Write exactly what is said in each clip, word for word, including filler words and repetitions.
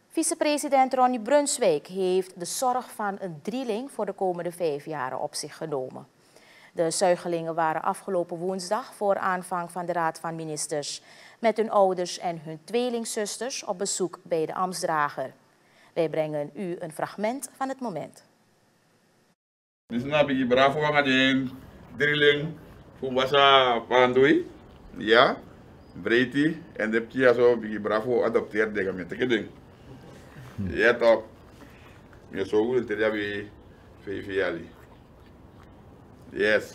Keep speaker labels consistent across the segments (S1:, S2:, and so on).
S1: Vicepresident Ronnie Brunswijk heeft de zorg van een drieling voor de komende vijf jaar op zich genomen. De zuigelingen waren afgelopen woensdag voor aanvang van de Raad van Ministers met hun ouders en hun tweelingzusters op bezoek bij de ambtsdrager. Wij brengen u een fragment van het moment.
S2: Dus nu heb ik bravo aan de drilling voor Basa Pandui, ja, Breiti en de Pia zo ik bravo adopteerd de gemeente geding. Ja toch, je zo goed te hebben vijf jaar. Yes.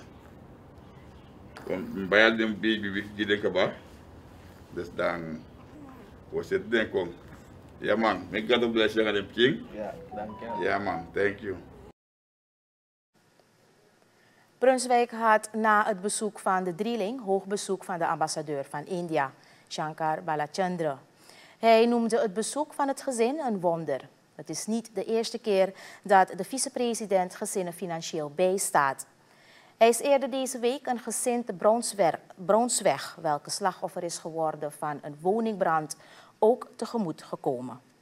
S2: Om bij de baby die de kaba, dus dan was het denk ik. Ja man, ik ga de blessing aan de king.
S3: Ja, dank je.
S2: Ja man, thank you.
S1: Brunswijk had na het bezoek van de drieling hoog bezoek van de ambassadeur van India, Shankar Balachandra. Hij noemde het bezoek van het gezin een wonder. Het is niet de eerste keer dat de vicepresident gezinnen financieel bijstaat. Hij is eerder deze week een gezin te Brownsweg, welke slachtoffer is geworden van een woningbrand, ook tegemoet gekomen.